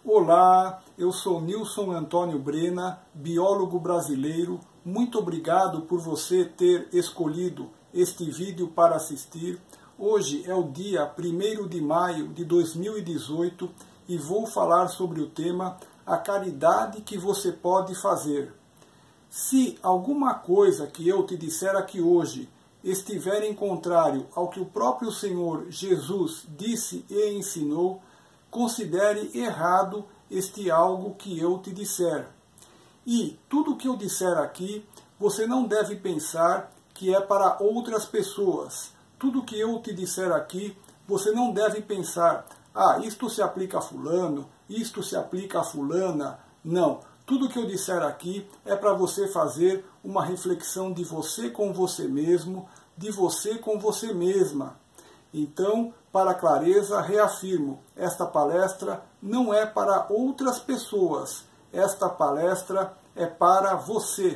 Olá, eu sou Nilson Antônio Brena, biólogo brasileiro. Muito obrigado por você ter escolhido este vídeo para assistir. Hoje é o dia 1º de maio de 2018 e vou falar sobre o tema A caridade que você pode fazer. Se alguma coisa que eu te disser aqui hoje estiver em contrário ao que o próprio Senhor Jesus disse e ensinou, considere errado este algo que eu te disser. E tudo que eu disser aqui, você não deve pensar que é para outras pessoas. Tudo que eu te disser aqui, você não deve pensar, isto se aplica a fulano, isto se aplica a fulana. Não. Tudo que eu disser aqui é para você fazer uma reflexão de você com você mesmo, de você com você mesma. Então, para clareza, reafirmo, esta palestra não é para outras pessoas, esta palestra é para você.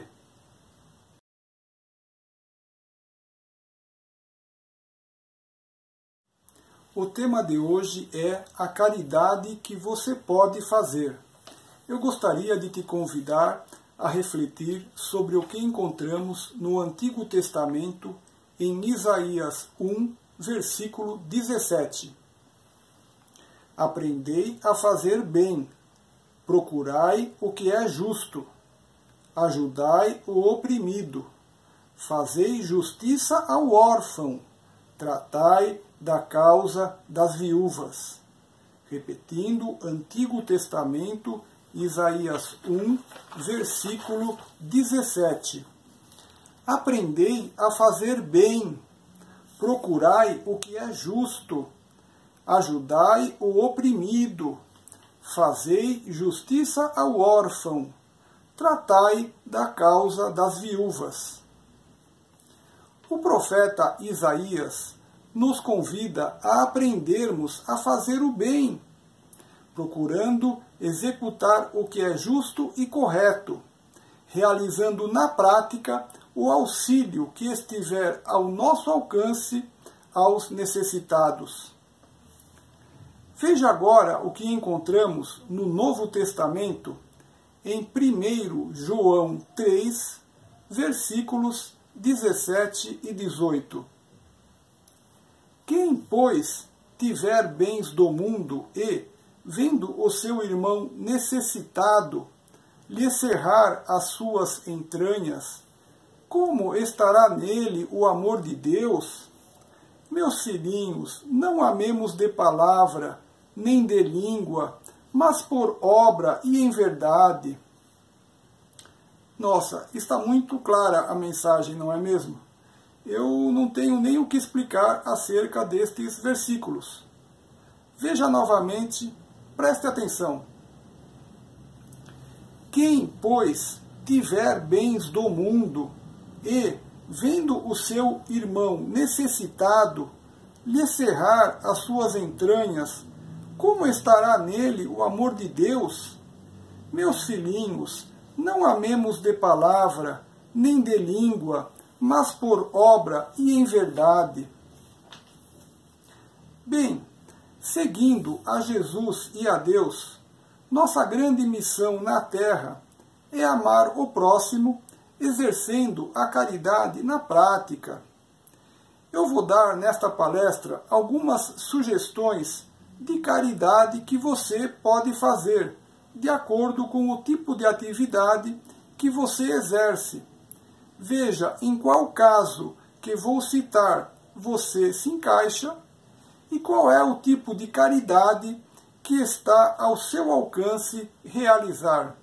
O tema de hoje é a caridade que você pode fazer. Eu gostaria de te convidar a refletir sobre o que encontramos no Antigo Testamento, em Isaías 1, versículo 17. Aprendei a fazer bem, procurai o que é justo, ajudai o oprimido, fazei justiça ao órfão, tratai da causa das viúvas. Repetindo, Antigo Testamento, Isaías 1, versículo 17. Aprendei a fazer bem, procurai o que é justo, ajudai o oprimido, fazei justiça ao órfão, tratai da causa das viúvas. O profeta Isaías nos convida a aprendermos a fazer o bem, procurando executar o que é justo e correto, realizando na prática o auxílio que estiver ao nosso alcance aos necessitados. Veja agora o que encontramos no Novo Testamento, em 1 João 3, versículos 17 e 18. Quem, pois, tiver bens do mundo e, vendo o seu irmão necessitado, lhe cerrar as suas entranhas, como estará nele o amor de Deus? Meus filhinhos, não amemos de palavra, nem de língua, mas por obra e em verdade. Nossa, está muito clara a mensagem, não é mesmo? Eu não tenho nem o que explicar acerca destes versículos. Veja novamente, preste atenção. Quem, pois, tiver bens do mundo e, vendo o seu irmão necessitado, lhe cerrar as suas entranhas, como estará nele o amor de Deus? Meus filhinhos, não amemos de palavra, nem de língua, mas por obra e em verdade. Bem, seguindo a Jesus e a Deus, nossa grande missão na Terra é amar o próximo, exercendo a caridade na prática. Eu vou dar nesta palestra algumas sugestões de caridade que você pode fazer, de acordo com o tipo de atividade que você exerce. Veja em qual caso que vou citar você se encaixa e qual é o tipo de caridade que está ao seu alcance realizar.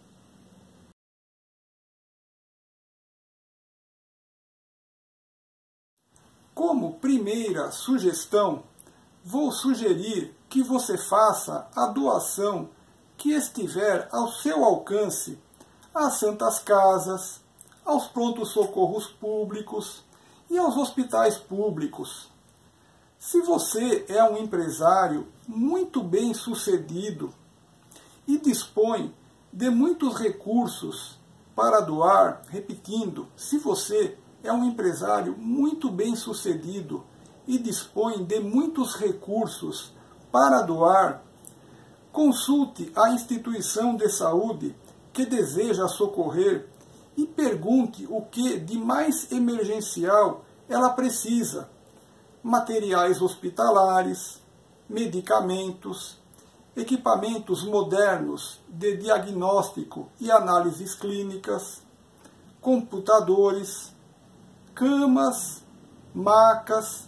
Como primeira sugestão, vou sugerir que você faça a doação que estiver ao seu alcance às santas casas, aos prontos-socorros públicos e aos hospitais públicos. Se você é um empresário muito bem sucedido e dispõe de muitos recursos para doar, repetindo, se você é um empresário muito bem sucedido e dispõe de muitos recursos para doar, Consulte a instituição de saúde que deseja socorrer e pergunte o que de mais emergencial ela precisa: materiais hospitalares, medicamentos, equipamentos modernos de diagnóstico e análises clínicas, computadores, camas, macas,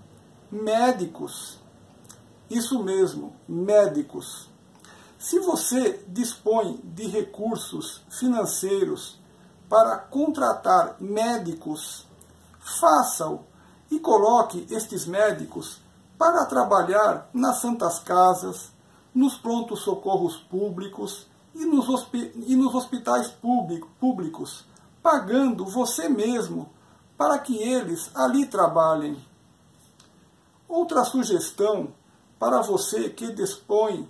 médicos. Isso mesmo, médicos. Se você dispõe de recursos financeiros para contratar médicos, faça-o e coloque estes médicos para trabalhar nas santas casas, nos prontos socorros públicos e nos hospitais públicos, pagando você mesmo para que eles ali trabalhem. Outra sugestão para você que dispõe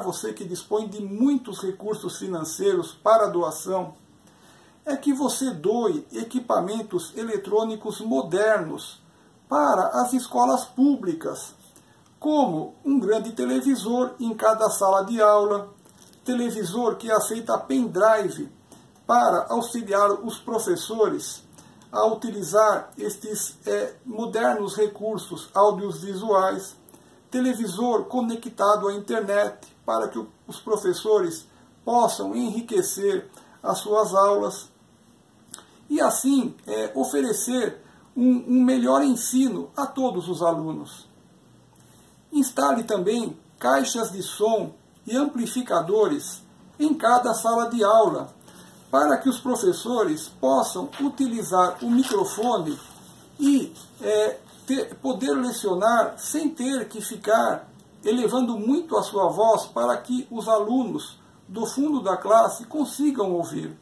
de muitos recursos financeiros para doação é que você doe equipamentos eletrônicos modernos para as escolas públicas, como um grande televisor em cada sala de aula, televisor que aceita pendrive para auxiliar os professores a utilizar estes modernos recursos audiovisuais, televisor conectado à internet para que os professores possam enriquecer as suas aulas e assim oferecer um melhor ensino a todos os alunos. Instale também caixas de som e amplificadores em cada sala de aula, para que os professores possam utilizar o microfone e poder lecionar sem ter que ficar elevando muito a sua voz para que os alunos do fundo da classe consigam ouvir.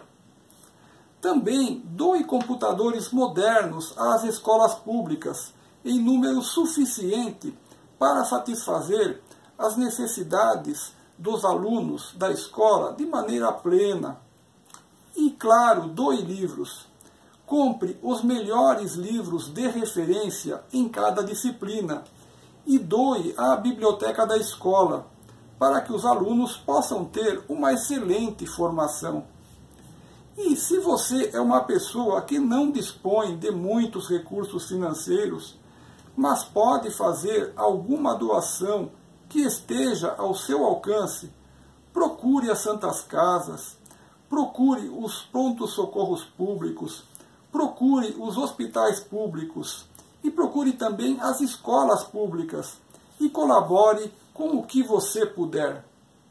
Também doe computadores modernos às escolas públicas em número suficiente para satisfazer as necessidades dos alunos da escola de maneira plena. E, claro, doe livros. Compre os melhores livros de referência em cada disciplina e doe à biblioteca da escola, para que os alunos possam ter uma excelente formação. E se você é uma pessoa que não dispõe de muitos recursos financeiros, mas pode fazer alguma doação que esteja ao seu alcance, procure as santas casas, procure os prontos socorros públicos, procure os hospitais públicos e procure também as escolas públicas e colabore com o que você puder.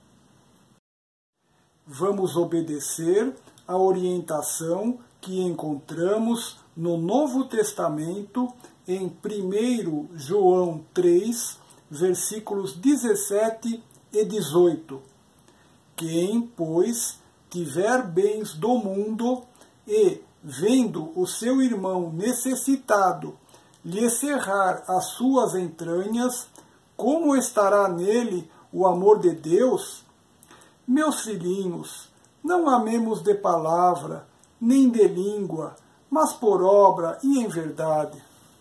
Vamos obedecer a orientação que encontramos no Novo Testamento em 1 João 3, versículos 17 e 18. Quem, pois, tiver bens do mundo e, vendo o seu irmão necessitado, lhe cerrar as suas entranhas, como estará nele o amor de Deus? Meus filhinhos, não amemos de palavra, nem de língua, mas por obra e em verdade.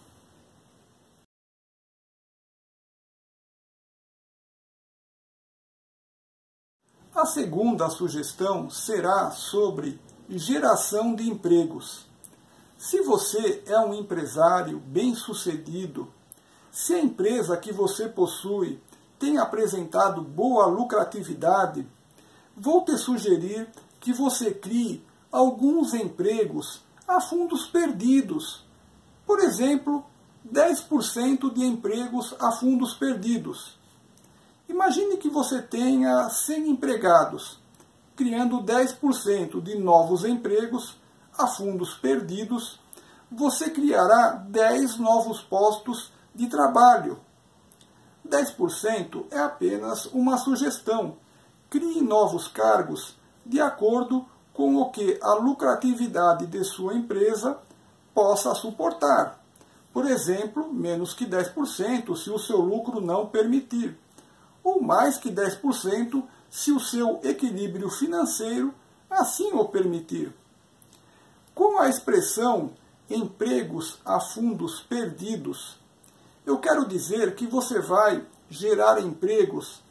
A segunda sugestão será sobre geração de empregos. Se você é um empresário bem-sucedido, se a empresa que você possui tem apresentado boa lucratividade, vou te sugerir que você crie alguns empregos a fundos perdidos. Por exemplo, 10% de empregos a fundos perdidos. Imagine que você tenha 100 empregados, criando 10% de novos empregos a fundos perdidos, você criará 10 novos postos de trabalho. 10% é apenas uma sugestão. Crie novos cargos de acordo com o que a lucratividade de sua empresa possa suportar. Por exemplo, menos que 10% se o seu lucro não permitir, ou mais que 10% se o seu equilíbrio financeiro assim o permitir. Com a expressão empregos a fundos perdidos, eu quero dizer que você vai gerar empregos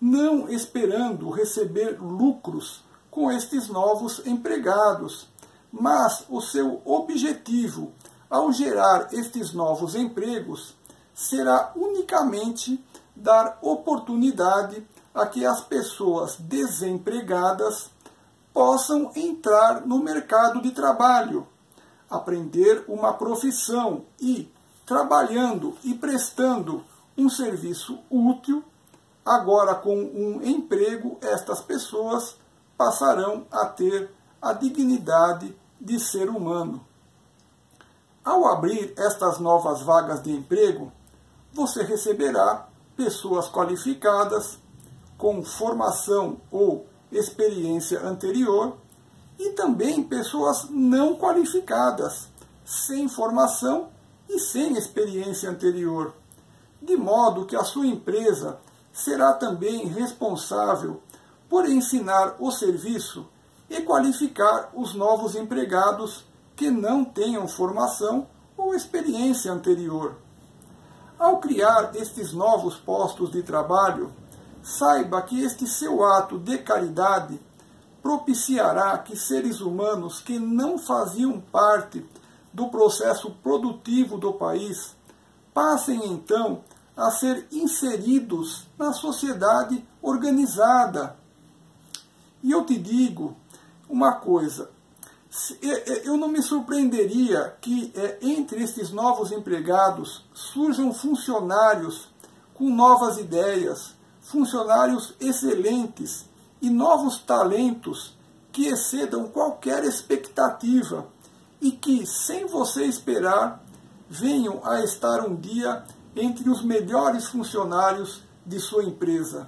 não esperando receber lucros com estes novos empregados, mas o seu objetivo ao gerar estes novos empregos será unicamente dar oportunidade a que as pessoas desempregadas possam entrar no mercado de trabalho, aprender uma profissão e, trabalhando e prestando um serviço útil, agora com um emprego, estas pessoas passarão a ter a dignidade de ser humano. Ao abrir estas novas vagas de emprego, você receberá pessoas qualificadas, com formação ou experiência anterior, e também pessoas não qualificadas, sem formação e sem experiência anterior, de modo que a sua empresa será também responsável por ensinar o serviço e qualificar os novos empregados que não tenham formação ou experiência anterior. Ao criar estes novos postos de trabalho, saiba que este seu ato de caridade propiciará que seres humanos que não faziam parte do processo produtivo do país passem então a ser inseridos na sociedade organizada. E eu te digo uma coisa, eu não me surpreenderia que entre estes novos empregados surjam funcionários com novas ideias, funcionários excelentes e novos talentos que excedam qualquer expectativa e que, sem você esperar, venham a estar um dia entre os melhores funcionários de sua empresa.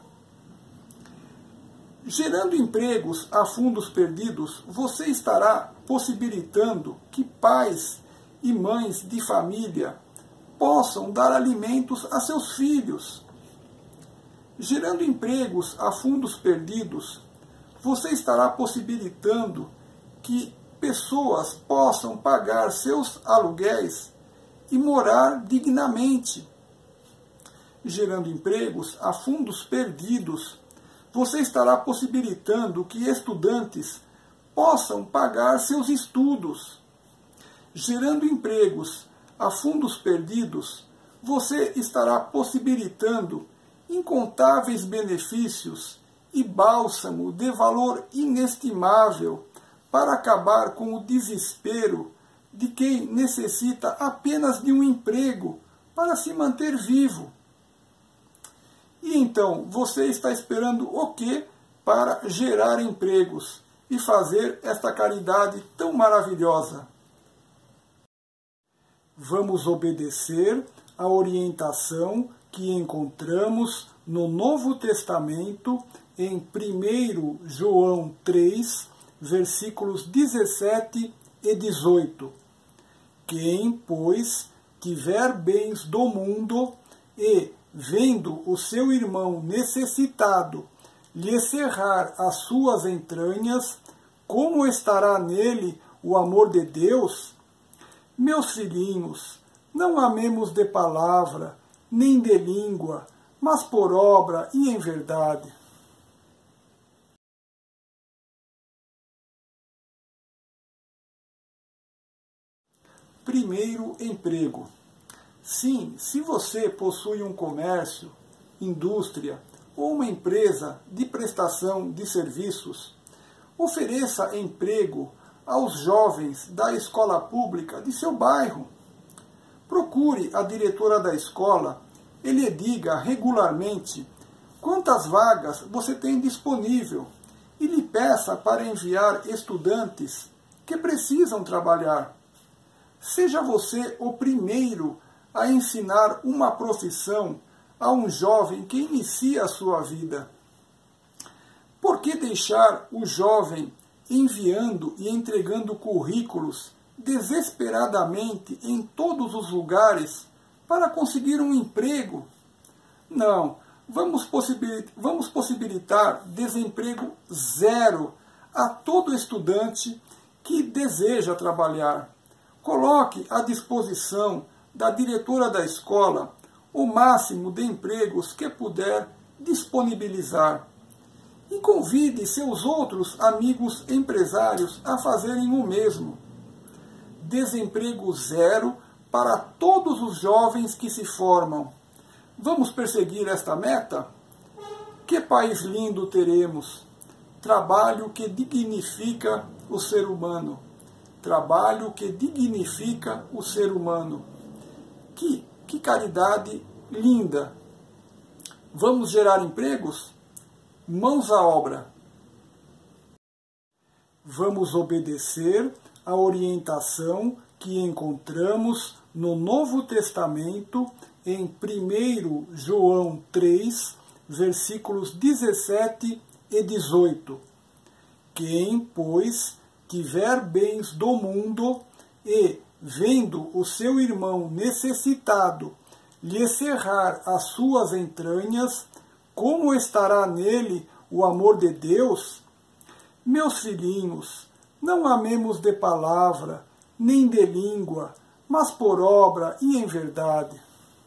Gerando empregos a fundos perdidos, você estará possibilitando que pais e mães de família possam dar alimentos a seus filhos. Gerando empregos a fundos perdidos, você estará possibilitando que pessoas possam pagar seus aluguéis e morar dignamente. Gerando empregos a fundos perdidos, você estará possibilitando que estudantes possam pagar seus estudos. Gerando empregos a fundos perdidos, você estará possibilitando incontáveis benefícios e bálsamo de valor inestimável para acabar com o desespero de quem necessita apenas de um emprego para se manter vivo. E então, você está esperando o quê para gerar empregos e fazer esta caridade tão maravilhosa? Vamos obedecer a orientação que encontramos no Novo Testamento, em 1 João 3, versículos 17 e 18. Quem, pois, tiver bens do mundo e, vendo o seu irmão necessitado, lhe cerrar as suas entranhas, como estará nele o amor de Deus? Meus filhinhos, não amemos de palavra, nem de língua, mas por obra e em verdade. Primeiro emprego. Sim, se você possui um comércio, indústria ou uma empresa de prestação de serviços, ofereça emprego aos jovens da escola pública de seu bairro. Procure a diretora da escola e lhe diga regularmente quantas vagas você tem disponível e lhe peça para enviar estudantes que precisam trabalhar. Seja você o primeiro a ensinar uma profissão a um jovem que inicia a sua vida. Por que deixar o jovem enviando e entregando currículos desesperadamente em todos os lugares para conseguir um emprego? Não, vamos possibilitar desemprego zero a todo estudante que deseja trabalhar. Coloque à disposição da diretora da escola o máximo de empregos que puder disponibilizar. E convide seus outros amigos empresários a fazerem o mesmo. Desemprego zero para todos os jovens que se formam. Vamos perseguir esta meta? Que país lindo teremos! Trabalho que dignifica o ser humano. Trabalho que dignifica o ser humano. Que caridade linda! Vamos gerar empregos? Mãos à obra. Vamos obedecer a orientação que encontramos no Novo Testamento, em 1 João 3, versículos 17 e 18. Quem, pois, tiver bens do mundo e, vendo o seu irmão necessitado, lhe cerrar as suas entranhas, como estará nele o amor de Deus? Meus filhinhos, não amemos de palavra, nem de língua, mas por obra e em verdade.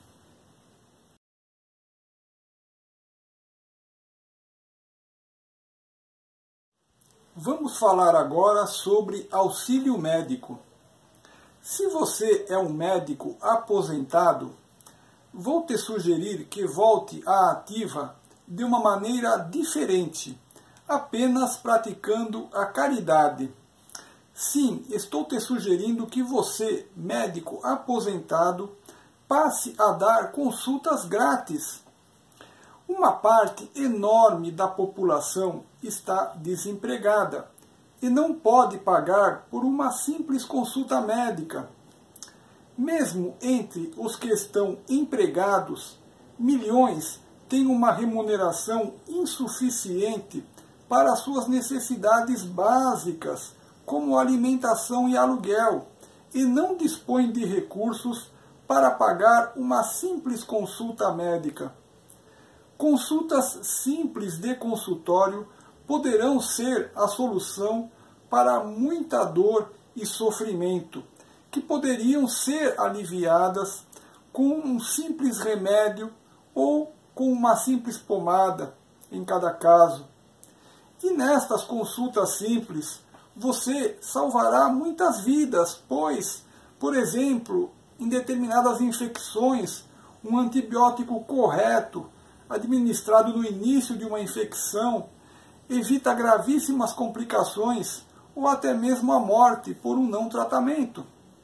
Vamos falar agora sobre auxílio médico. Se você é um médico aposentado, vou te sugerir que volte à ativa de uma maneira diferente, apenas praticando a caridade. Sim, estou te sugerindo que você, médico aposentado, passe a dar consultas grátis. Uma parte enorme da população está desempregada e não pode pagar por uma simples consulta médica. Mesmo entre os que estão empregados, milhões têm uma remuneração insuficiente para suas necessidades básicas, como alimentação e aluguel, e não dispõem de recursos para pagar uma simples consulta médica. Consultas simples de consultório poderão ser a solução para muita dor e sofrimento, que poderiam ser aliviadas com um simples remédio ou com uma simples pomada, em cada caso. E nestas consultas simples, você salvará muitas vidas, pois, por exemplo, em determinadas infecções, um antibiótico correto, administrado no início de uma infecção, evita gravíssimas complicações ou até mesmo a morte por um não tratamento.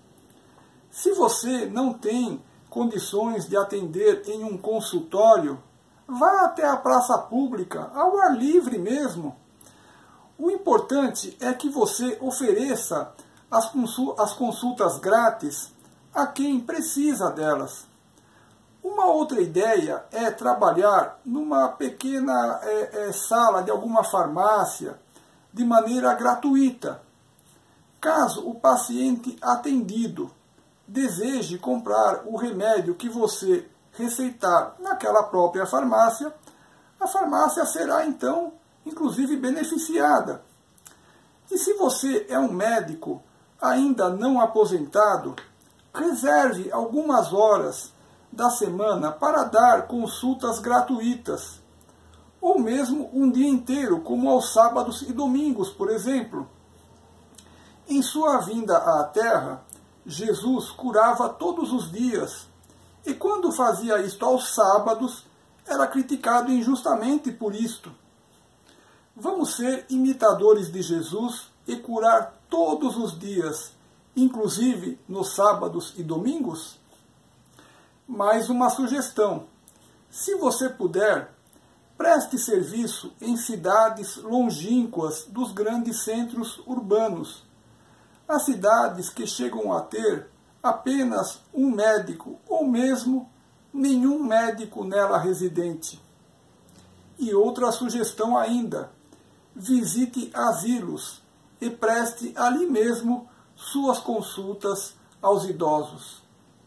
Se você não tem condições de atender em um consultório, vá até a praça pública, ao ar livre mesmo. O importante é que você ofereça as consultas grátis a quem precisa delas. Uma outra ideia é trabalhar numa pequena sala de alguma farmácia de maneira gratuita. Caso o paciente atendido deseje comprar o remédio que você receitar naquela própria farmácia, a farmácia será então, inclusive, beneficiada. E se você é um médico ainda não aposentado, reserve algumas horas da semana para dar consultas gratuitas, ou mesmo um dia inteiro, como aos sábados e domingos, por exemplo. Em sua vinda à Terra, Jesus curava todos os dias, e quando fazia isto aos sábados, era criticado injustamente por isto. Vamos ser imitadores de Jesus e curar todos os dias, inclusive nos sábados e domingos? Mais uma sugestão. Se você puder, preste serviço em cidades longínquas dos grandes centros urbanos. As cidades que chegam a ter apenas um médico ou mesmo nenhum médico nela residente. E outra sugestão ainda. Visite asilos e preste ali mesmo suas consultas aos idosos.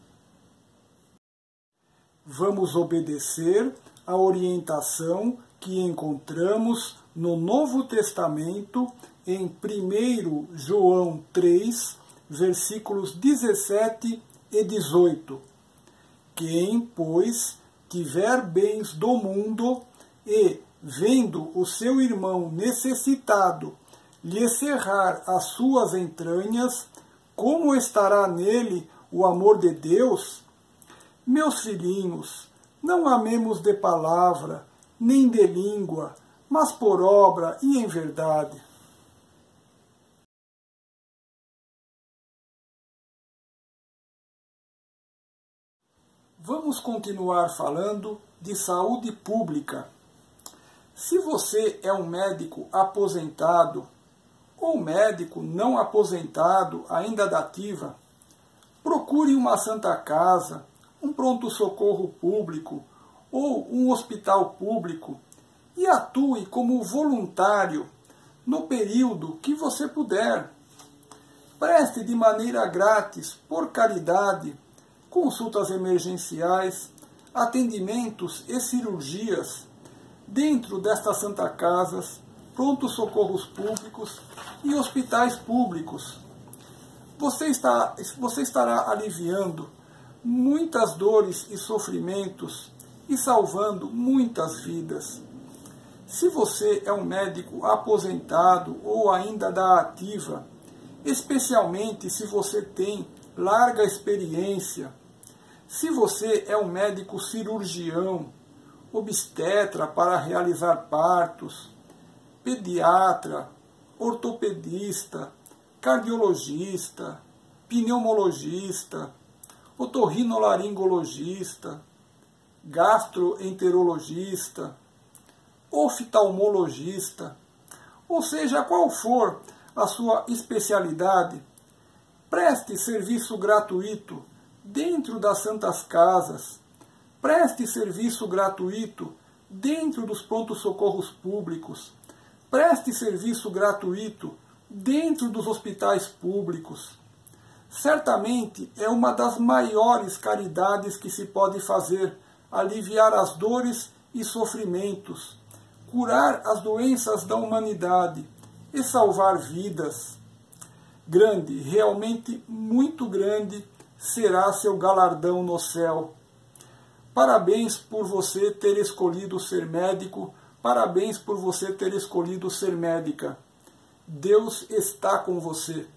Vamos obedecer a orientação que encontramos no Novo Testamento, em 1 João 3, versículos 17 e 18. Quem, pois, tiver bens do mundo e, vendo o seu irmão necessitado lhe cerrar as suas entranhas, como estará nele o amor de Deus? Meus filhinhos, não amemos de palavra, nem de língua, mas por obra e em verdade. Vamos continuar falando de saúde pública. Se você é um médico aposentado ou médico não aposentado ainda da ativa, procure uma Santa Casa, um pronto-socorro público ou um hospital público e atue como voluntário no período que você puder. Preste de maneira grátis, por caridade, consultas emergenciais, atendimentos e cirurgias dentro destas Santa Casas, pronto-socorros públicos e hospitais públicos. Você estará aliviando muitas dores e sofrimentos e salvando muitas vidas. Se você é um médico aposentado ou ainda da ativa, especialmente se você tem larga experiência, se você é um médico cirurgião, obstetra para realizar partos, pediatra, ortopedista, cardiologista, pneumologista, otorrinolaringologista, gastroenterologista, oftalmologista, ou seja, qual for a sua especialidade, preste serviço gratuito dentro das Santas Casas, preste serviço gratuito dentro dos pronto-socorros públicos, preste serviço gratuito dentro dos hospitais públicos. Certamente é uma das maiores caridades que se pode fazer, aliviar as dores e sofrimentos, curar as doenças da humanidade e salvar vidas. Grande, realmente muito grande, será seu galardão no céu. Parabéns por você ter escolhido ser médico, parabéns por você ter escolhido ser médica. Deus está com você.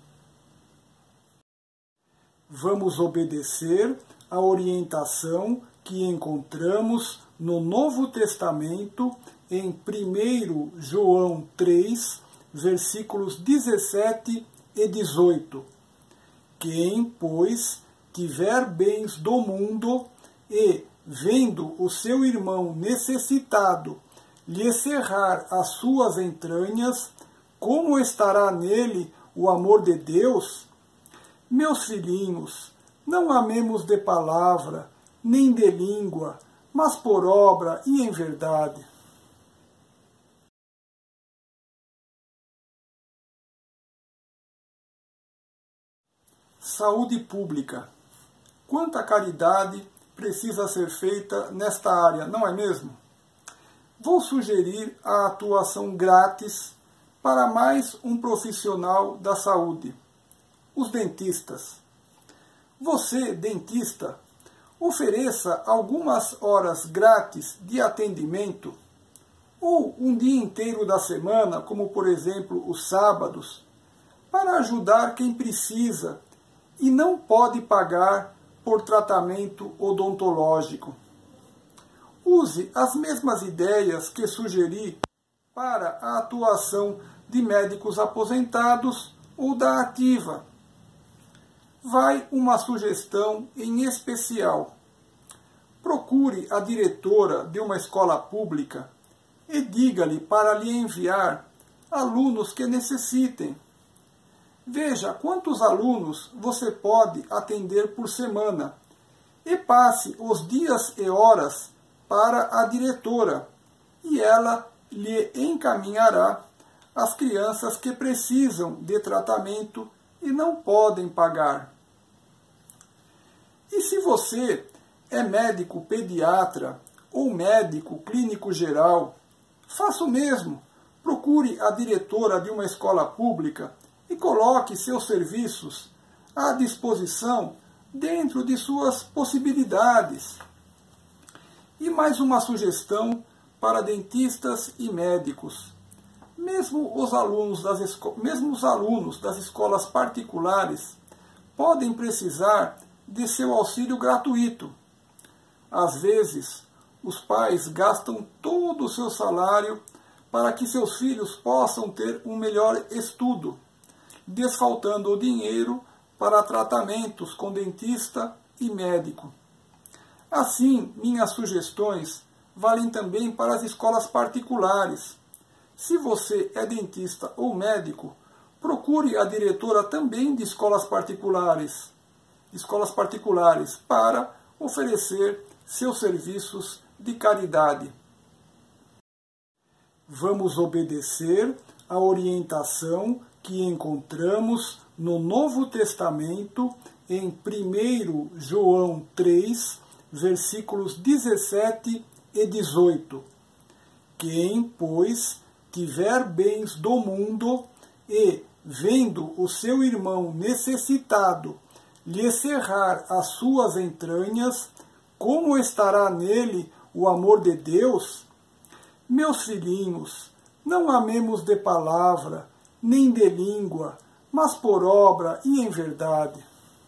Vamos obedecer a orientação que encontramos no Novo Testamento, em 1 João 3, versículos 17 e 18. Quem, pois, tiver bens do mundo e, vendo o seu irmão necessitado, lhe cerrar as suas entranhas, como estará nele o amor de Deus? Meus filhinhos, não amemos de palavra, nem de língua, mas por obra e em verdade. Saúde pública. Quanta caridade precisa ser feita nesta área, não é mesmo? Vou sugerir a atuação grátis para mais um profissional da saúde, os dentistas. Você, dentista, ofereça algumas horas grátis de atendimento, ou um dia inteiro da semana, como por exemplo os sábados, para ajudar quem precisa e não pode pagar por tratamento odontológico. Use as mesmas ideias que sugeri para a atuação de médicos aposentados ou da ativa. Vai uma sugestão em especial. Procure a diretora de uma escola pública e diga-lhe para lhe enviar alunos que necessitem. Veja quantos alunos você pode atender por semana e passe os dias e horas para a diretora e ela lhe encaminhará as crianças que precisam de tratamento e não podem pagar. E se você é médico pediatra ou médico clínico geral, faça o mesmo. Procure a diretora de uma escola pública e coloque seus serviços à disposição dentro de suas possibilidades. E mais uma sugestão para dentistas e médicos. Mesmo os alunos das escolas particulares podem precisar de seu auxílio gratuito. Às vezes, os pais gastam todo o seu salário para que seus filhos possam ter um melhor estudo, desfaltando o dinheiro para tratamentos com dentista e médico. Assim, minhas sugestões valem também para as escolas particulares. Se você é dentista ou médico, procure a diretora também de escolas particulares para oferecer seus serviços de caridade. Vamos obedecer a orientação que encontramos no Novo Testamento em 1 João 3, versículos 17 e 18. Quem, pois, tiver bens do mundo e, vendo o seu irmão necessitado, lhe cerrar as suas entranhas, como estará nele o amor de Deus? Meus filhinhos, não amemos de palavra, nem de língua, mas por obra e em verdade.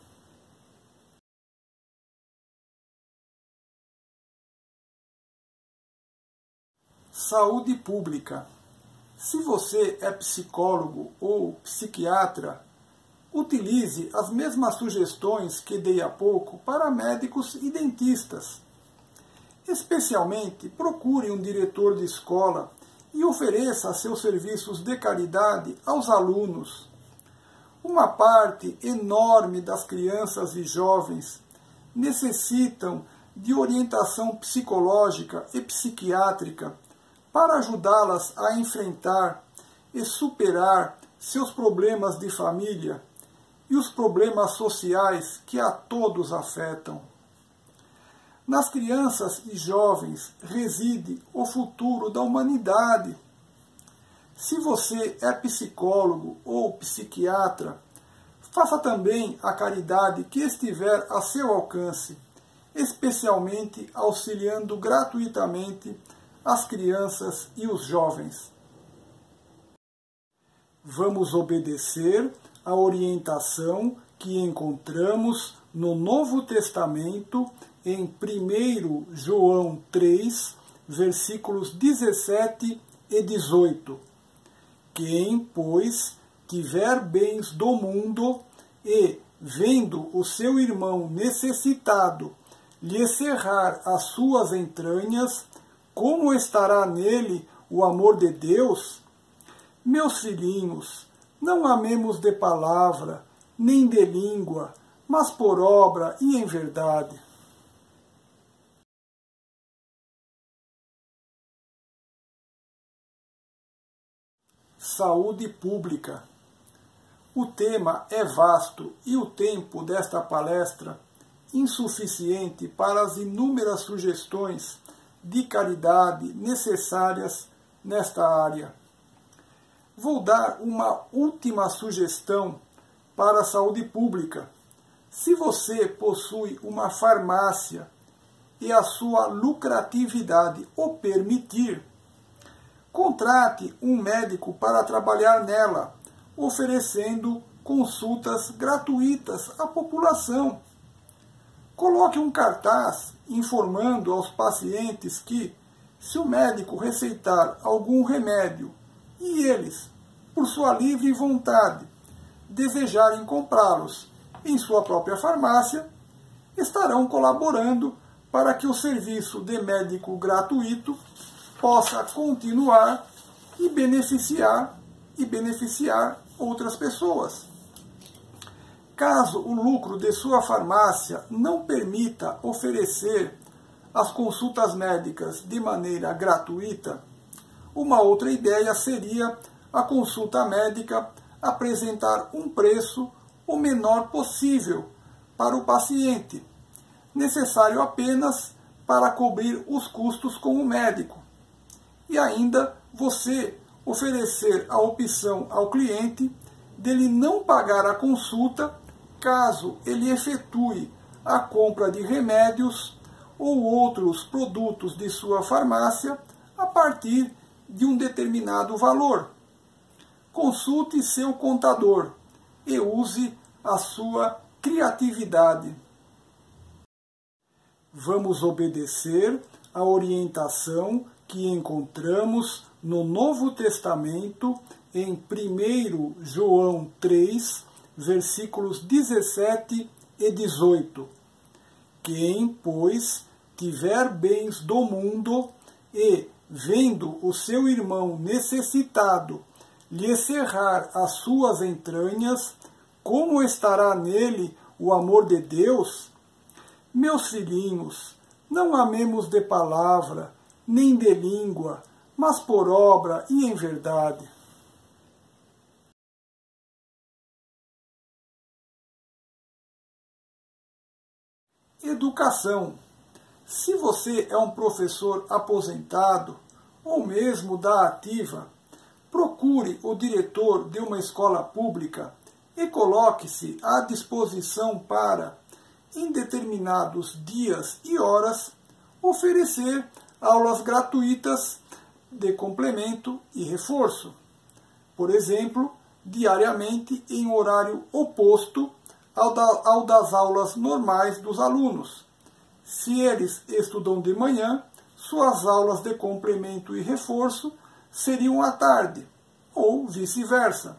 Saúde pública. Se você é psicólogo ou psiquiatra, utilize as mesmas sugestões que dei há pouco para médicos e dentistas. Especialmente, procure um diretor de escola e ofereça seus serviços de caridade aos alunos. Uma parte enorme das crianças e jovens necessitam de orientação psicológica e psiquiátrica para ajudá-las a enfrentar e superar seus problemas de família e os problemas sociais que a todos afetam. Nas crianças e jovens reside o futuro da humanidade. Se você é psicólogo ou psiquiatra, faça também a caridade que estiver a seu alcance, especialmente auxiliando gratuitamente as crianças e os jovens. Vamos obedecer a orientação que encontramos no Novo Testamento em 1 João 3, versículos 17 e 18. Quem, pois, tiver bens do mundo e, vendo o seu irmão necessitado, lhe cerrar as suas entranhas, como estará nele o amor de Deus? Meus filhinhos, não amemos de palavra, nem de língua, mas por obra e em verdade. Saúde pública. O tema é vasto e o tempo desta palestra insuficiente para as inúmeras sugestões de caridade necessárias nesta área. Vou dar uma última sugestão para a saúde pública. Se você possui uma farmácia e a sua lucratividade o permitir, contrate um médico para trabalhar nela, oferecendo consultas gratuitas à população. Coloque um cartaz informando aos pacientes que, se o médico receitar algum remédio e eles, por sua livre vontade, desejarem comprá-los em sua própria farmácia, estarão colaborando para que o serviço de médico gratuito possa continuar e beneficiar outras pessoas. Caso o lucro de sua farmácia não permita oferecer as consultas médicas de maneira gratuita, uma outra ideia seria a consulta médica apresentar um preço o menor possível para o paciente, necessário apenas para cobrir os custos com o médico. E ainda você oferecer a opção ao cliente dele não pagar a consulta caso ele efetue a compra de remédios ou outros produtos de sua farmácia a partir de um determinado valor. Consulte seu contador e use a sua criatividade. Vamos obedecer a orientação que encontramos no Novo Testamento, em 1 João 3, versículos 17 e 18. Quem, pois, tiver bens do mundo e, vendo o seu irmão necessitado, lhe cerrar as suas entranhas, como estará nele o amor de Deus? Meus filhinhos, não amemos de palavra, nem de língua, mas por obra e em verdade. Educação. Se você é um professor aposentado, ou mesmo da ativa, procure o diretor de uma escola pública e coloque-se à disposição para, em determinados dias e horas, oferecer aulas gratuitas de complemento e reforço. Por exemplo, diariamente em horário oposto ao das aulas normais dos alunos. Se eles estudam de manhã, suas aulas de complemento e reforço seriam à tarde, ou vice-versa.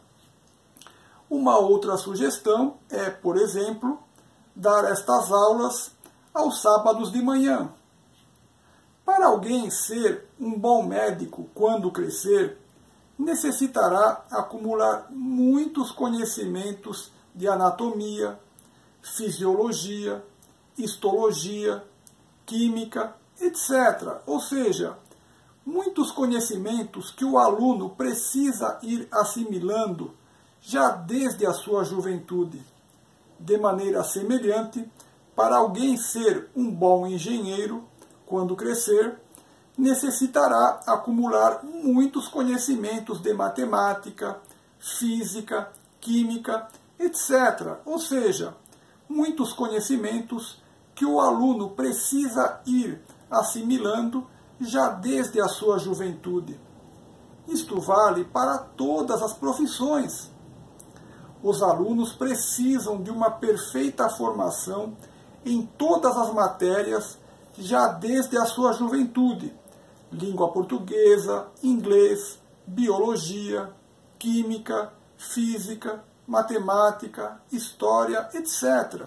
Uma outra sugestão é, por exemplo, dar estas aulas aos sábados de manhã. Para alguém ser um bom médico quando crescer, necessitará acumular muitos conhecimentos de anatomia, fisiologia, histologia, química, etc. Ou seja, muitos conhecimentos que o aluno precisa ir assimilando já desde a sua juventude. De maneira semelhante, para alguém ser um bom engenheiro, quando crescer, necessitará acumular muitos conhecimentos de matemática, física, química, etc. Ou seja, muitos conhecimentos que o aluno precisa ir assimilando já desde a sua juventude. Isto vale para todas as profissões. Os alunos precisam de uma perfeita formação em todas as matérias já desde a sua juventude. Língua portuguesa, inglês, biologia, química, física, matemática, história, etc.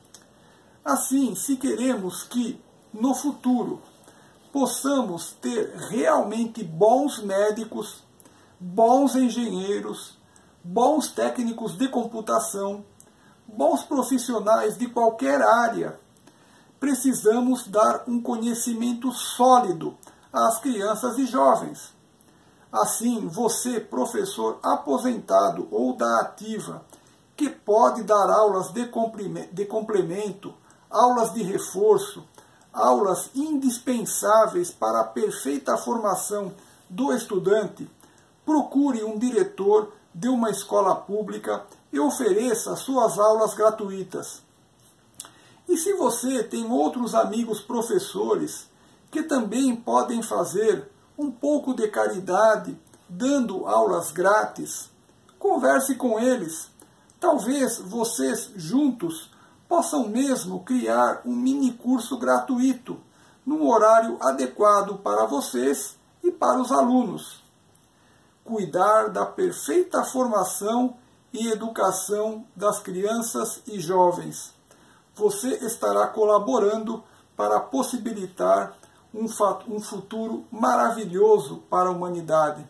Assim, se queremos que, no futuro, possamos ter realmente bons médicos, bons engenheiros, bons técnicos de computação, bons profissionais de qualquer área, precisamos dar um conhecimento sólido às crianças e jovens. Assim, você, professor aposentado ou da ativa, que pode dar aulas de complemento, aulas de reforço, aulas indispensáveis para a perfeita formação do estudante, procure um diretor de uma escola pública e ofereça suas aulas gratuitas. E se você tem outros amigos professores que também podem fazer um pouco de caridade dando aulas grátis, converse com eles. Talvez vocês juntos possam mesmo criar um mini curso gratuito, num horário adequado para vocês e para os alunos. Cuidar da perfeita formação e educação das crianças e jovens. Você estará colaborando para possibilitar um futuro maravilhoso para a humanidade.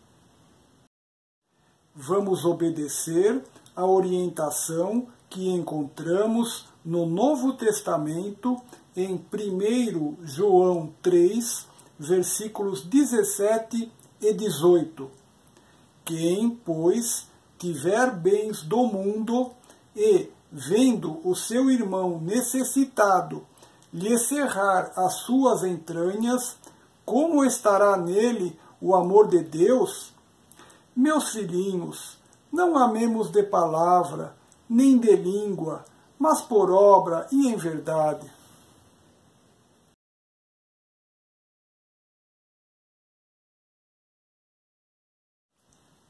Vamos obedecer a orientação que encontramos no Novo Testamento, em 1 João 3, versículos 17 e 18. Quem, pois, tiver bens do mundo e, vendo o seu irmão necessitado, lhe cerrar as suas entranhas, como estará nele o amor de Deus? Meus filhinhos, não amemos de palavra, nem de língua, mas por obra e em verdade.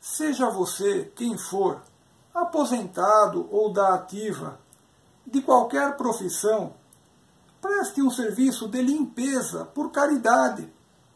Seja você quem for, aposentado ou da ativa, de qualquer profissão, preste um serviço de limpeza por caridade.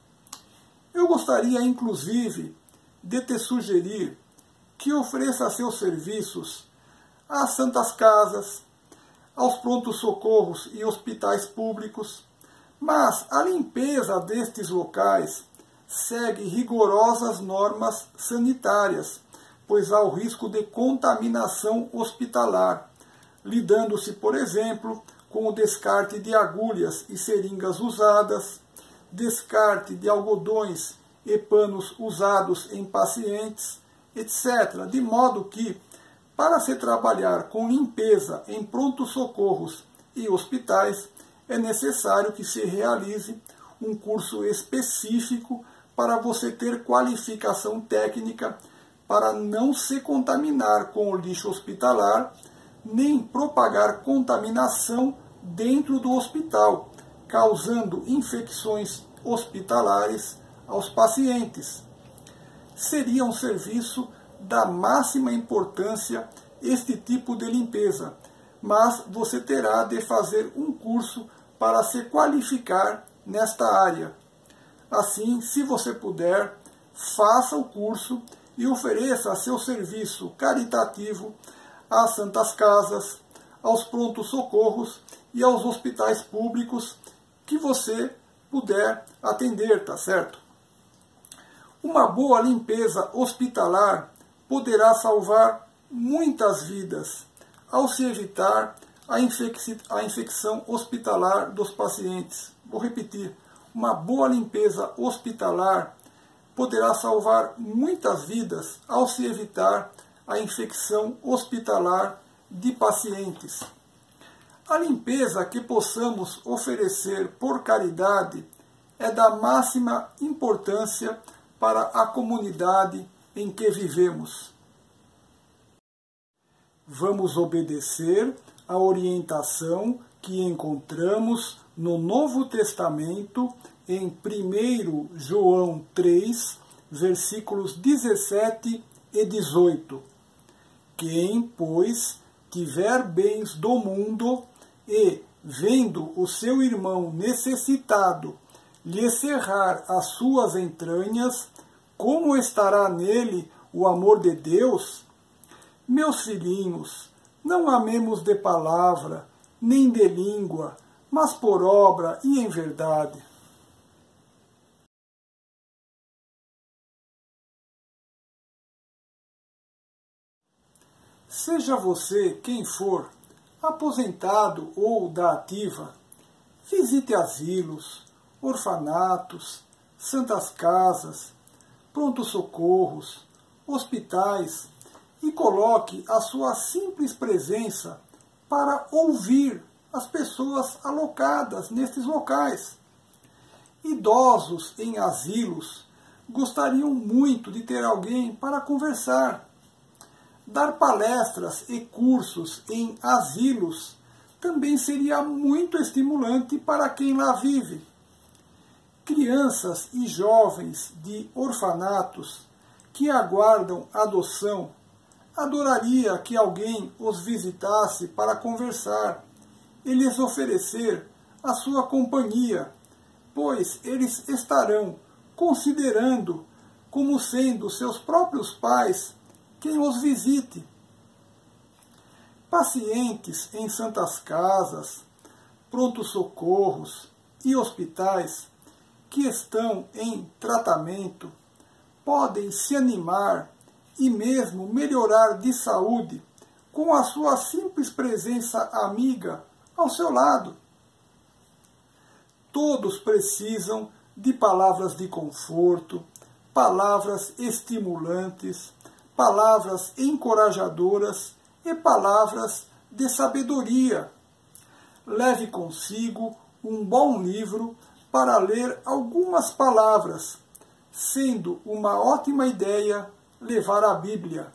Eu gostaria, inclusive, de te sugerir que ofereça seus serviços às santas casas, aos prontos-socorros e hospitais públicos, mas a limpeza destes locais segue rigorosas normas sanitárias, pois há o risco de contaminação hospitalar, lidando-se, por exemplo, com o descarte de agulhas e seringas usadas, descarte de algodões e panos usados em pacientes, etc. De modo que, para se trabalhar com limpeza em prontos-socorros e hospitais, é necessário que se realize um curso específico para você ter qualificação técnica para não se contaminar com o lixo hospitalar, nem propagar contaminação dentro do hospital, causando infecções hospitalares aos pacientes. Seria um serviço da máxima importância este tipo de limpeza, mas você terá de fazer um curso para se qualificar nesta área. Assim, se você puder, faça o curso e ofereça seu serviço caritativo às santas casas, aos prontos-socorros e aos hospitais públicos que você puder atender, tá certo? Uma boa limpeza hospitalar poderá salvar muitas vidas ao se evitar a infecção hospitalar dos pacientes. Vou repetir, uma boa limpeza hospitalar poderá salvar muitas vidas ao se evitar a infecção hospitalar de pacientes. A limpeza que possamos oferecer por caridade é da máxima importância para a comunidade em que vivemos. Vamos obedecer a orientação que encontramos no Novo Testamento, em 1 João 3, versículos 17 e 18. Quem, pois, tiver bens do mundo e, vendo o seu irmão necessitado, lhe cerrar as suas entranhas, como estará nele o amor de Deus? Meus filhinhos, não amemos de palavra, nem de língua, mas por obra e em verdade. Seja você quem for, aposentado ou da ativa, visite asilos, orfanatos, santas casas, prontos-socorros, hospitais e coloque a sua simples presença para ouvir as pessoas alocadas nestes locais. Idosos em asilos gostariam muito de ter alguém para conversar. Dar palestras e cursos em asilos também seria muito estimulante para quem lá vive. Crianças e jovens de orfanatos que aguardam adoção adoraria que alguém os visitasse para conversar e lhes oferecer a sua companhia, pois eles estarão considerando como sendo seus próprios pais quem os visite. Pacientes em santas casas, prontos-socorros e hospitais que estão em tratamento podem se animar e mesmo melhorar de saúde com a sua simples presença amiga ao seu lado. Todos precisam de palavras de conforto, palavras estimulantes, palavras encorajadoras e palavras de sabedoria. Leve consigo um bom livro para ler algumas palavras, sendo uma ótima ideia levar a Bíblia.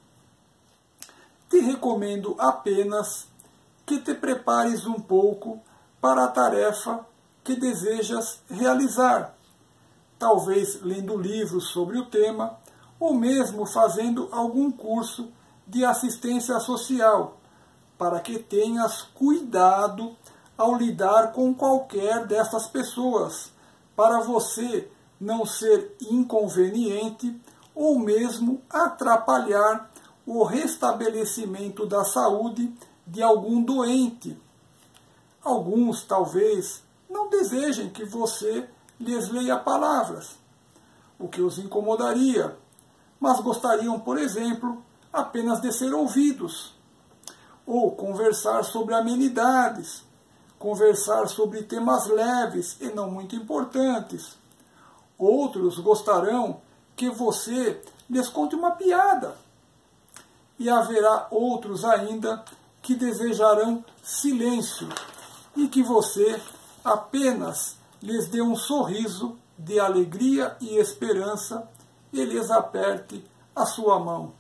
Te recomendo apenas que te prepares um pouco para a tarefa que desejas realizar, talvez lendo livros sobre o tema ou mesmo fazendo algum curso de assistência social, para que tenhas cuidado ao lidar com qualquer dessas pessoas, para você não ser inconveniente ou mesmo atrapalhar o restabelecimento da saúde de algum doente. Alguns talvez não desejem que você lhes leia palavras, o que os incomodaria, mas gostariam, por exemplo, apenas de ser ouvidos, ou conversar sobre amenidades, conversar sobre temas leves e não muito importantes. Outros gostarão que você lhes conte uma piada. E haverá outros ainda que desejarão silêncio e que você apenas lhes dê um sorriso de alegria e esperança e lhes aperte a sua mão.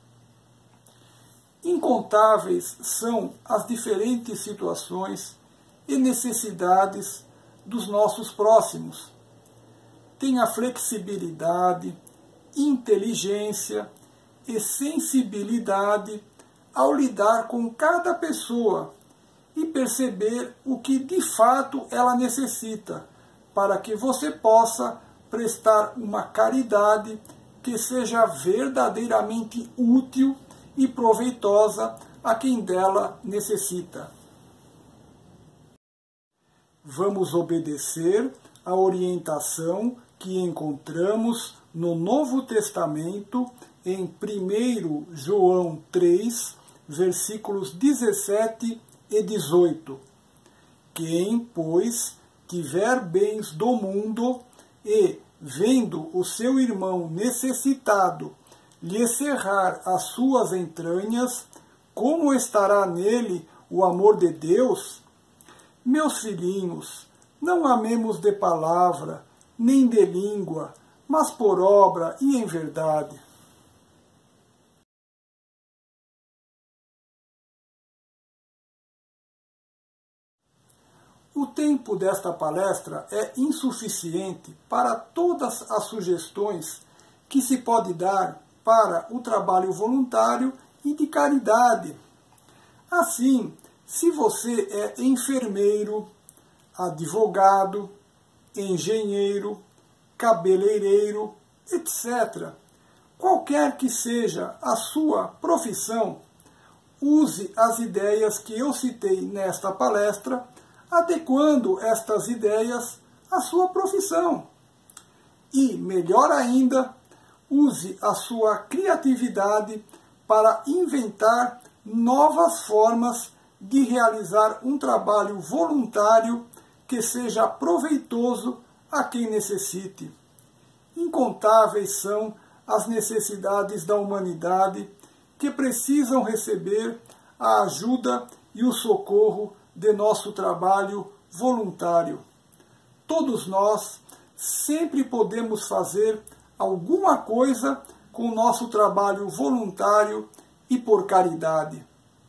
Incontáveis são as diferentes situações e necessidades dos nossos próximos. Tenha flexibilidade, inteligência e sensibilidade ao lidar com cada pessoa e perceber o que de fato ela necessita, para que você possa prestar uma caridade que seja verdadeiramente útil e proveitosa a quem dela necessita. Vamos obedecer a orientação que encontramos no Novo Testamento, em 1 João 3, versículos 17 e 18. Quem, pois, tiver bens do mundo e, vendo o seu irmão necessitado, lhe cerrar as suas entranhas, como estará nele o amor de Deus? Meus filhinhos, não amemos de palavra, nem de língua, mas por obra e em verdade. O tempo desta palestra é insuficiente para todas as sugestões que se pode dar para o trabalho voluntário e de caridade. Assim, se você é enfermeiro, advogado, engenheiro, cabeleireiro, etc., qualquer que seja a sua profissão, use as ideias que eu citei nesta palestra, adequando estas ideias à sua profissão. E, melhor ainda, use a sua criatividade para inventar novas formas de realizar um trabalho voluntário que seja proveitoso a quem necessite. Incontáveis são as necessidades da humanidade que precisam receber a ajuda e o socorro de nosso trabalho voluntário. Todos nós sempre podemos fazer alguma coisa com o nosso trabalho voluntário e por caridade.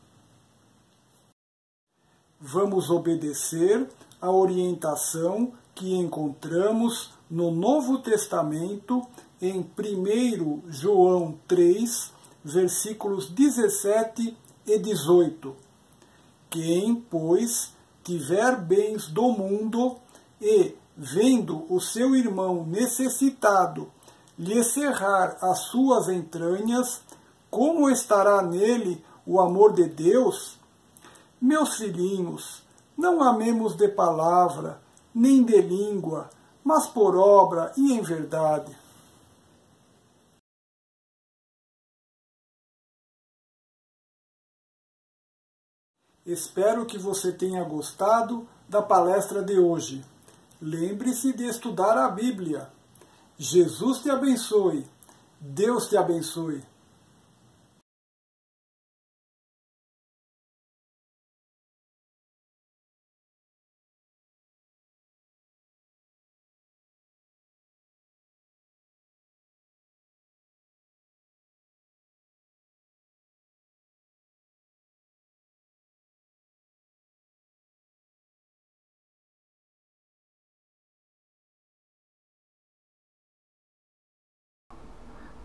Vamos obedecer a orientação que encontramos no Novo Testamento, em 1 João 3, versículos 17 e 18. Quem, pois, tiver bens do mundo e, vendo o seu irmão necessitado, lhe cerrar as suas entranhas, como estará nele o amor de Deus? Meus filhinhos, não amemos de palavra, nem de língua, mas por obra e em verdade. Espero que você tenha gostado da palestra de hoje. Lembre-se de estudar a Bíblia. Jesus te abençoe. Deus te abençoe.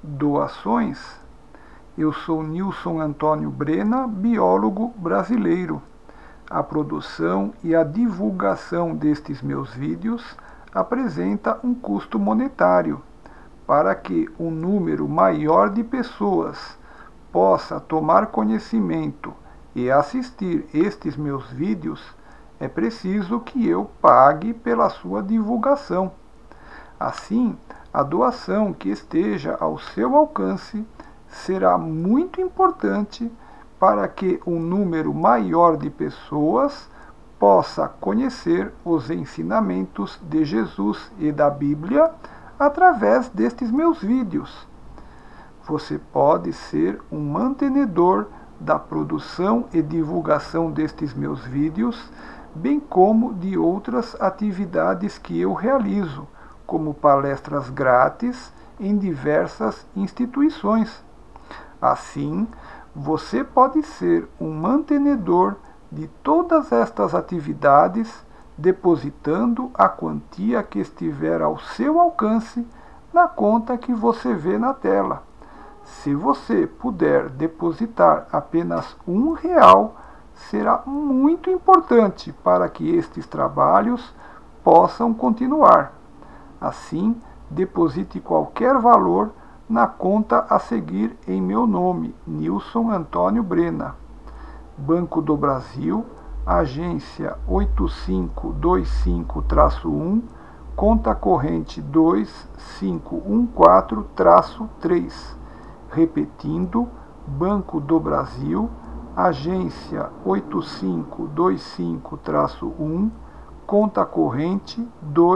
doações. Eu sou Nilson Antônio Brena, biólogo brasileiro. A produção e a divulgação destes meus vídeos apresenta um custo monetário. Para que um número maior de pessoas possa tomar conhecimento e assistir estes meus vídeos, é preciso que eu pague pela sua divulgação. Assim, a doação que esteja ao seu alcance será muito importante para que um número maior de pessoas possa conhecer os ensinamentos de Jesus e da Bíblia através destes meus vídeos. Você pode ser um mantenedor da produção e divulgação destes meus vídeos, bem como de outras atividades que eu realizo, como palestras grátis em diversas instituições. Assim, você pode ser um mantenedor de todas estas atividades, depositando a quantia que estiver ao seu alcance na conta que você vê na tela. Se você puder depositar apenas R$1, será muito importante para que estes trabalhos possam continuar. Assim, deposite qualquer valor na conta a seguir em meu nome, Nilson Antônio Brena. Banco do Brasil, agência 8525-1, conta corrente 2514-3. Repetindo, Banco do Brasil, agência 8525-1, conta corrente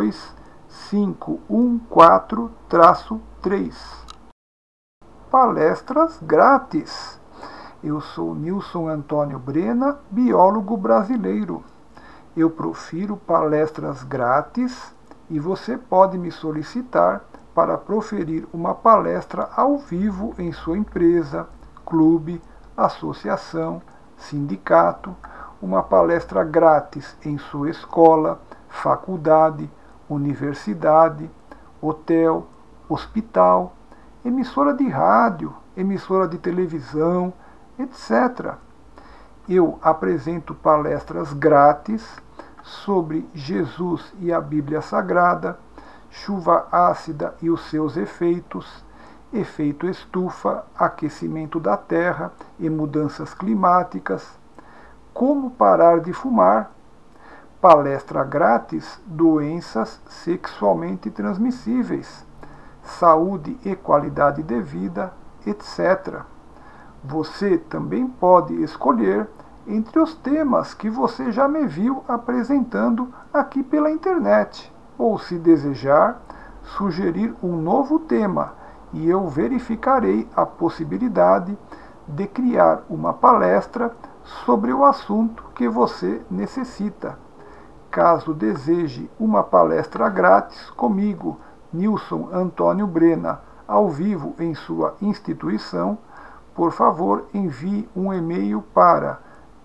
2514-3. Palestras grátis. Eu sou Nilson Antônio Brena, biólogo brasileiro. Eu profiro palestras grátis e você pode me solicitar para proferir uma palestra ao vivo em sua empresa, clube, associação, sindicato, uma palestra grátis em sua escola, faculdade, universidade, hotel, hospital, emissora de rádio, emissora de televisão, etc. Eu apresento palestras grátis sobre Jesus e a Bíblia Sagrada, chuva ácida e os seus efeitos, efeito estufa, aquecimento da Terra e mudanças climáticas, como parar de fumar, palestra grátis, doenças sexualmente transmissíveis, saúde e qualidade de vida, etc. Você também pode escolher entre os temas que você já me viu apresentando aqui pela internet, ou, se desejar, sugerir um novo tema e eu verificarei a possibilidade de criar uma palestra sobre o assunto que você necessita. Caso deseje uma palestra grátis comigo, Nilson Antônio Brena, ao vivo em sua instituição, por favor, envie um e-mail para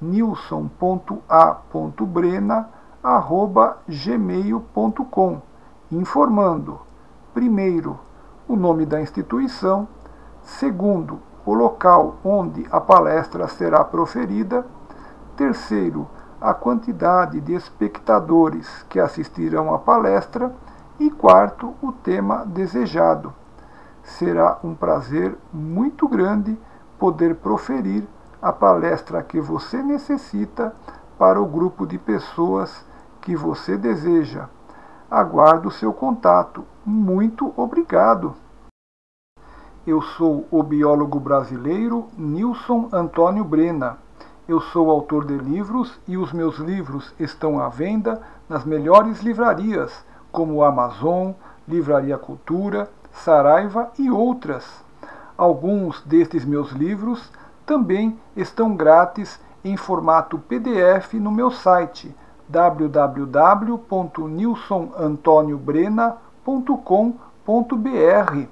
nilson.a.brena@gmail.com, informando, primeiro, o nome da instituição, segundo, o local onde a palestra será proferida, terceiro, a quantidade de espectadores que assistirão à palestra e quarto, o tema desejado. Será um prazer muito grande poder proferir a palestra que você necessita para o grupo de pessoas que você deseja. Aguardo seu contato. Muito obrigado. Eu sou o biólogo brasileiro Nilson Antônio Brena. Eu sou autor de livros e os meus livros estão à venda nas melhores livrarias, como Amazon, Livraria Cultura, Saraiva e outras. Alguns destes meus livros também estão grátis em formato PDF no meu site www.nilsonantoniobrena.com.br.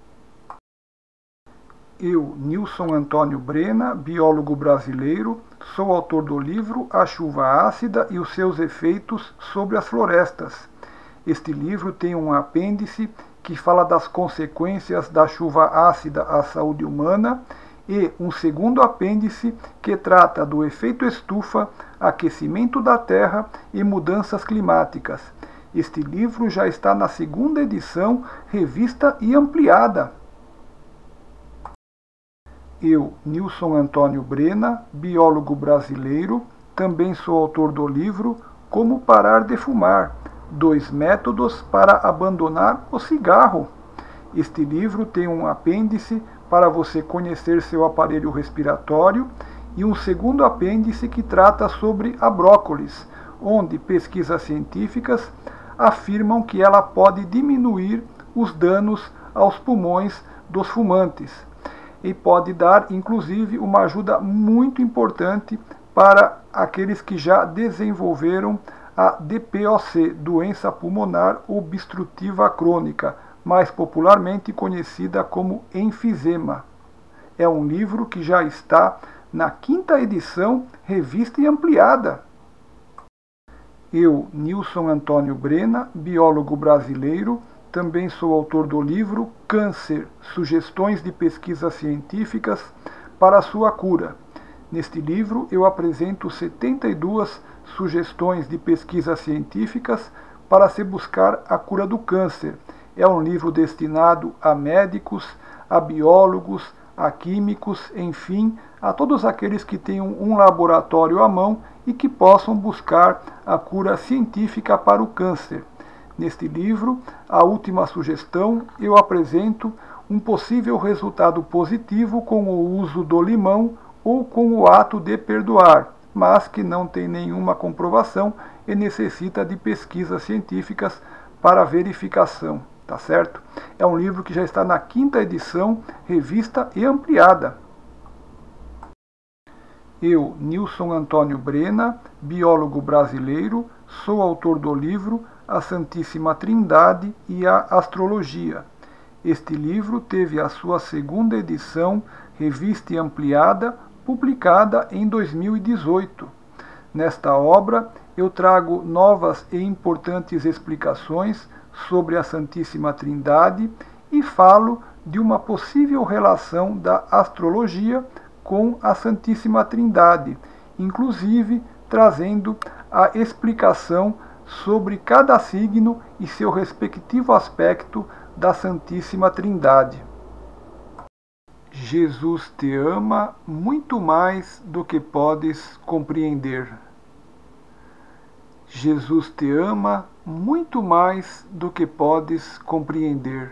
Eu, Nilson Antônio Brena, biólogo brasileiro, sou autor do livro A Chuva Ácida e os seus efeitos sobre as florestas. Este livro tem um apêndice que fala das consequências da chuva ácida à saúde humana, e um segundo apêndice que trata do efeito estufa, aquecimento da Terra e mudanças climáticas. Este livro já está na segunda edição, revista e ampliada. Eu, Nilson Antônio Brena, biólogo brasileiro, também sou autor do livro Como Parar de Fumar, 2 métodos para abandonar o cigarro. Este livro tem um apêndice para você conhecer seu aparelho respiratório e um segundo apêndice que trata sobre a brócolis, onde pesquisas científicas afirmam que ela pode diminuir os danos aos pulmões dos fumantes e pode dar, inclusive, uma ajuda muito importante para aqueles que já desenvolveram a DPOC, doença pulmonar obstrutiva crônica, mais popularmente conhecida como enfisema. É um livro que já está na 5ª edição, revista e ampliada. Eu, Nilson Antônio Brena, biólogo brasileiro, também sou autor do livro Câncer, sugestões de pesquisas científicas para a sua cura. Neste livro eu apresento 72 sugestões de pesquisas científicas para se buscar a cura do câncer. É um livro destinado a médicos, a biólogos, a químicos, enfim, a todos aqueles que tenham um laboratório à mão e que possam buscar a cura científica para o câncer. Neste livro, a última sugestão, eu apresento um possível resultado positivo com o uso do limão ou com o ato de perdoar, mas que não tem nenhuma comprovação e necessita de pesquisas científicas para verificação. Tá certo? É um livro que já está na 5ª edição, revista e ampliada. Eu, Nilson Antônio Brena, biólogo brasileiro, sou autor do livro A Santíssima Trindade e a Astrologia. Este livro teve a sua 2ª edição, revista e ampliada, publicada em 2018. Nesta obra, eu trago novas e importantes explicações sobre a Santíssima Trindade e falo de uma possível relação da astrologia com a Santíssima Trindade, inclusive trazendo a explicação sobre cada signo e seu respectivo aspecto da Santíssima Trindade. Jesus te ama muito mais do que podes compreender. Jesus te ama muito mais do que podes compreender.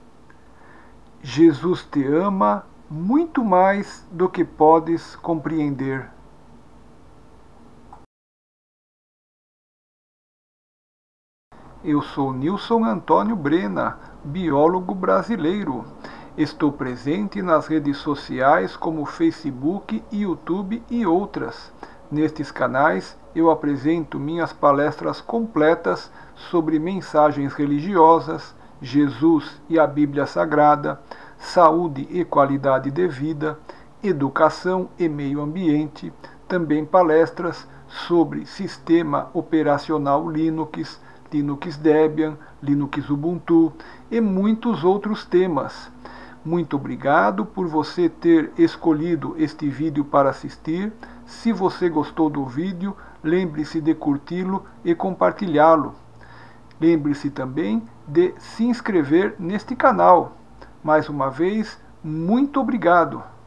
Jesus te ama muito mais do que podes compreender. Eu sou Nilson Antônio Brena, biólogo brasileiro. Estou presente nas redes sociais como Facebook, YouTube e outras. Nestes canais eu apresento minhas palestras completas sobre mensagens religiosas, Jesus e a Bíblia Sagrada, saúde e qualidade de vida, educação e meio ambiente, também palestras sobre sistema operacional Linux, Linux Debian, Linux Ubuntu e muitos outros temas. Muito obrigado por você ter escolhido este vídeo para assistir. Se você gostou do vídeo, lembre-se de curti-lo e compartilhá-lo. Lembre-se também de se inscrever neste canal. Mais uma vez, muito obrigado!